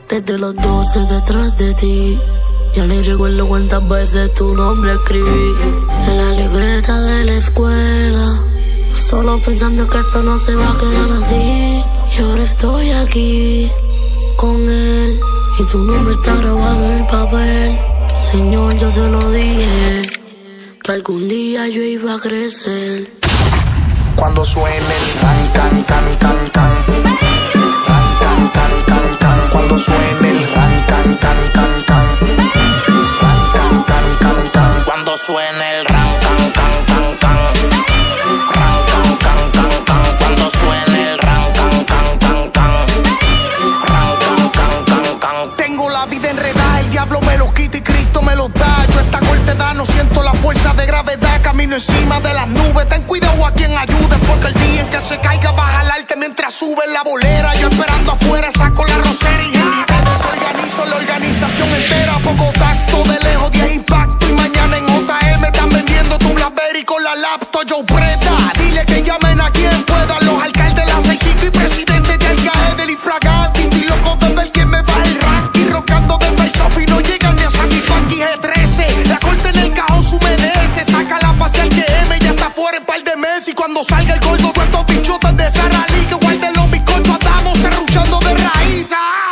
Desde los 12 detrás de ti. Ya ni recuerdo cuántas veces tu nombre escribí en la libreta de la escuela, solo pensando que esto no se va a quedar así. Y ahora estoy aquí con él y tu nombre está grabado en el papel. Señor, yo se lo dije, que algún día yo iba a crecer. Cuando suene el ran, can, can, can, can. Ran, can, can, can, can. Cuando suene el ran, can, can, can, can. Ran, can, can, can, can. Cuando suene el ran, can, can, can, can. Ran, can, can, can, can. Cuando suene el ran, can, can, can, can. Ran, can, can, can, can. Tengo la vida enredada, el diablo me lo quita y Cristo me lo da. Yo esta corte da, no siento la fuerza de gravedad. Camino encima de las nubes, ten cuidado a quien ayudes, porque el día en que se caiga va a jalarte mientras sube la bolera. Yo esperando afuera saco la rosería, que desorganizo la organización entera. Poco tacto, de lejos 10 impacto. Y mañana en JM están vendiendo tu BlackBerry con la laptop. Yo preta, dile que llamen a quien pueda. Los alcaldes de la 65 y presidentes de Alcae del Infragante. Estoy loco de ver quién me baja el ranking, rocando de face off y no llegan ni a Satisfactory G13. La corte en el cajón se humedece, saca la pase al GM, ya está fuera en par de meses. Y cuando salga el gordo con estos bichotes de Sara Lee, que guarden los bizcochos, andamos serruchando de raíz.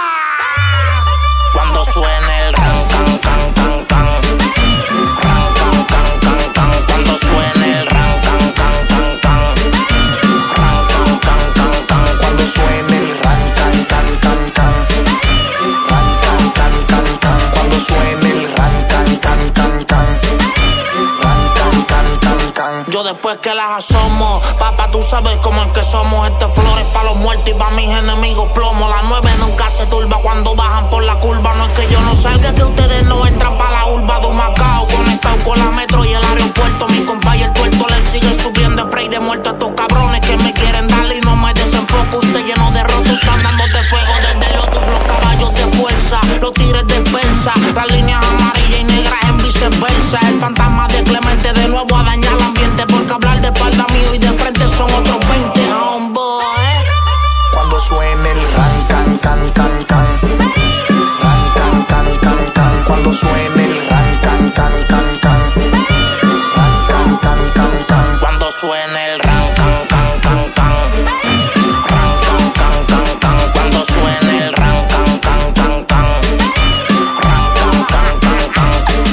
Cuando suene el ran, can, can, can, can. Ran, can, can, can, can. Cuando suene el ran, can, can, can, can. Ran, can, can, can, can. Cuando suene el ran, can, can, can, can. Ran, can, can, can, can. Cuando suene el ran, can, can, can, can. Ran, can, can, can, can. Yo después que las asomo, papá, tú sabes cómo es que somos. Este flores pa' los muertos y pa' mis enemigos plomo. Las 9 nunca se turba cuando bajan por la curva. No es que yo no salga, que ustedes no entran pa' la urba de un Macao. Conectado con la metro y el aeropuerto. Mi compa y el tuerto le sigue subiendo spray de muerto a estos cabrones que me quieren darle y no me desenfoco. Usted lleno de rotos, andándote fuego desde Lotus. Los caballos de fuerza, los tigres de persa, las líneas amarillas y negras en viceversa. El fantasma de Clemente de nuevo a dañar el ambiente, porque hablar de espalda mío y de frente son otros 20, homeboy. Cuando suene el ran, can, can, can, can. Ran, can, can, can, can. Cuando suene el ran, can, can, can, can. Ran, can, can, can, can. Cuando suene el ran, can, can, can, can. Ran, can, can, can, can. Cuando suene el ran, can, can, can, can. Ran, can, can, can, can.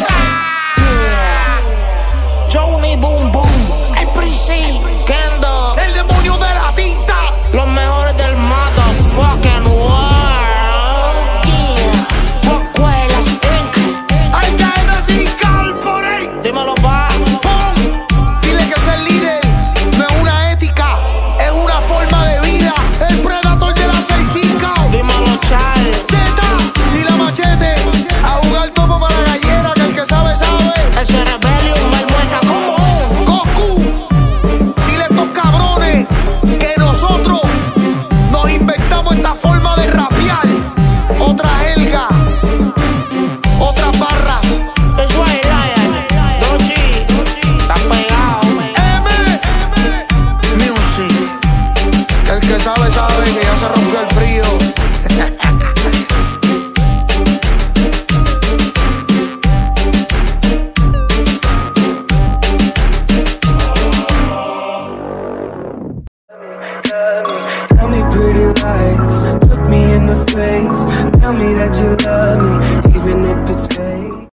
Yeah. Johnny Boom Boom, el Prissy, Kendo, el demonio de la tinta, los mejores del motherfucking world. Yeah. Escuelas Inc. Alcae sin corporate. Dímelo, pa. Dile que ser líder no es una ética, es una forma de vida. El predator de la 6-5. Dímelo, Chal. Teta y la machete. A jugar topo para la gallera, que el que sabe, sabe. El Cerebelium, el mueca común. Goku. Dile a estos cabrones que nosotros nos inventamos esta forma de rapear. Otra jerga, otras barras. Eso es Lion, Dochi, está pegado. Music. El que sabe, sabe que ya se rompió el frío. Tell me pretty lies, look me in the face. Tell me that you love me,